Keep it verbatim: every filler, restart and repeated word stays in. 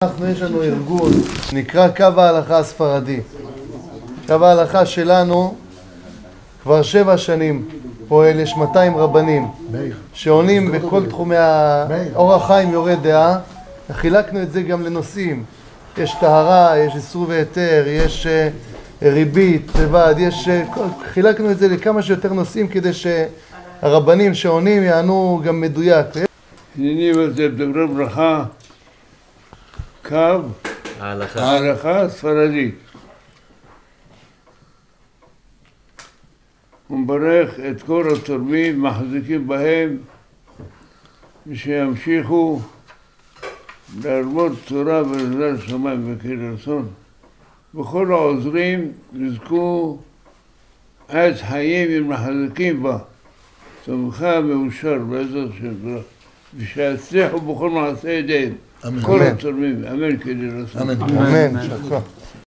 אנחנו יש לנו ארגון, נקרא קו ההלכה הספרדי. קו ההלכה שלנו כבר שבע שנים פועל, יש מאתיים רבנים שעונים בכל תחומי האורח חיים יורה דעה. חילקנו את זה גם לנושאים, יש טהרה, יש איסור והיתר, יש ריבית, לבד, יש... חילקנו את זה לכמה שיותר נושאים כדי שהרבנים שעונים יענו גם מדויק. הנני וזה בדברי ברכה קו ההלכה הספרדית. הוא מברך את כל התורמים, מחזיקים בהם, ושימשיכו להרבות תורה ולעזרת שמיים וכי רצון. וכל העוזרים יזכו עד חיים עם מחזיקים בה, שמחה מאושר בעזרת השם, ושיצליחו בכל מעשה ידיהם. כל התורמים, אמן כדי רצון. אמן. אמן.